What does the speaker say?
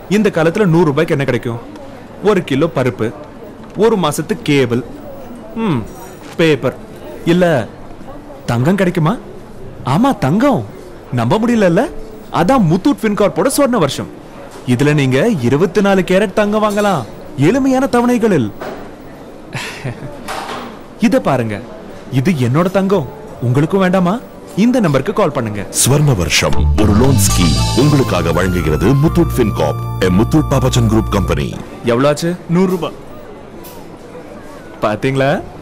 இந்த காலத்துல 100 ரூபாய்க்கு என்ன கிடைக்கும்? 1 கிலோ பருப்பு, 1 மாசத்து கேபிள், பேப்பர். இல்ல தங்கம் கிடைக்குமா? ஆமா தங்கம். நம்ப முடியல. அதான் முத்தூட் ஃபின்கார்ப்போட சொன்ன வருஷம். இதுல நீங்க 24 கேரட் தங்கம் வாங்கலாம், எளிமையான தவணைகளில். இத பாருங்க, இது என்னோட தங்கம். உங்களுக்கும் வேண்டாமா? இந்த நம்பருக்கு கால் பண்ணுங்க. ஸ்வர்ண வருஷம் ஒரு லோன் ஸ்கீம் உங்களுக்காக வழங்குகிறது முத்தூட் ஃபின்கார்ப், முத்தூட் பாப்பச்சன் குரூப் கம்பெனி. எவ்வளவு ஆச்சு? 100 ரூபாய். பாத்தீங்களா?